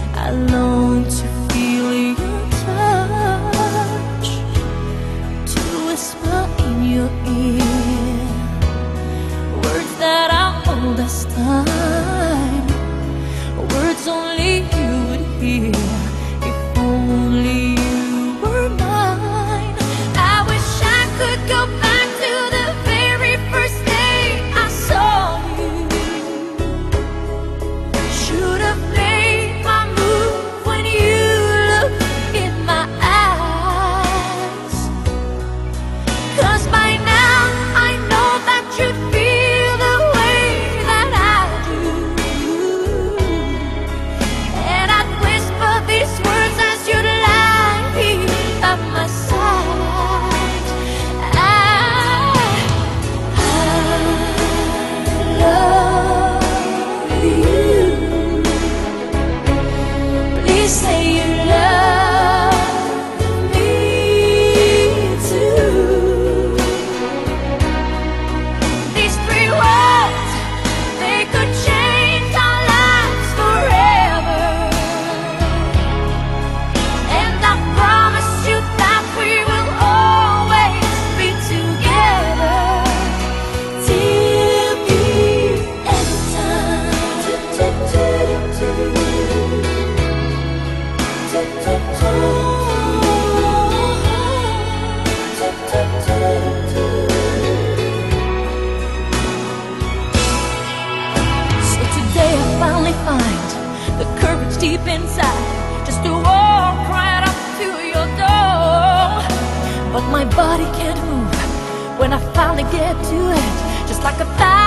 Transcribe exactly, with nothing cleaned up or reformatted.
I long to feel your touch, to whisper in your ear words that are old as time, words only you would hear. If only you were mine. I wish I could go back to the very first day I saw you. Should have made my move when you looked in my eyes, 'cause by now I know that you feel the way that I do. And I'd whisper these words as you'd lie here at my side. I, I love you. Please say you love me too. These three words, they could change our lives forever. And I promise you that we will always be together till the end of time. So today I finally find the courage deep inside just to walk right up to your door. But my body can't move when I finally get to it, just like a thousand